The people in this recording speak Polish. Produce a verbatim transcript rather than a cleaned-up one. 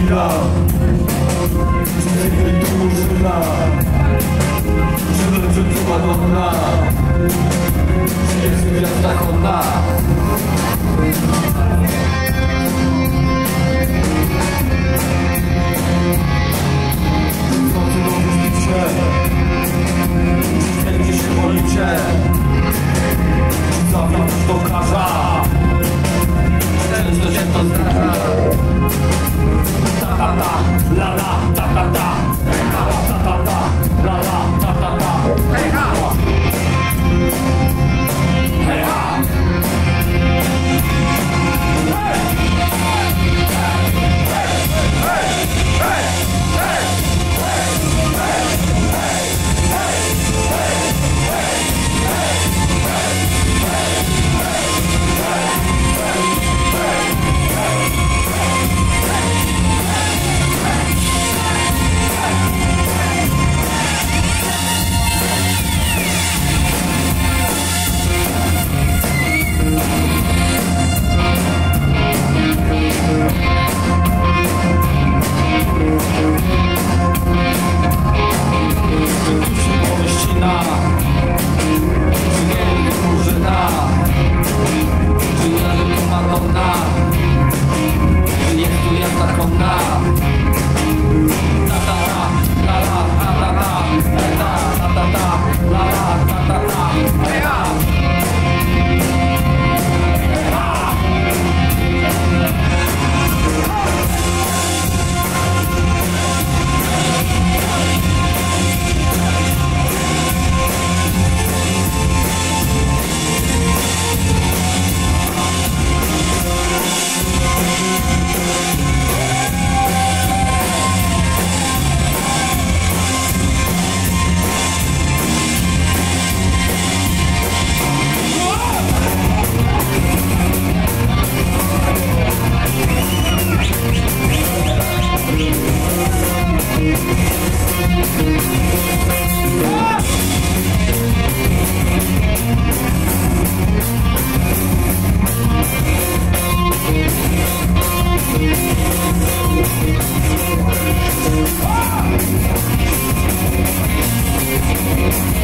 chwila, cztery drużyna, czy leży tu Madonna, czy jest gwiazda Honda. Co ty robisz, picie? Czy będzie się bolicie? Czy zawiódł do karza? Często się to zdarza. Ta ta ta, la la, ta ta ta, ta ta ta, la la, ta ta ta, hej ha, hej ha, hej, hej, hej, Wow!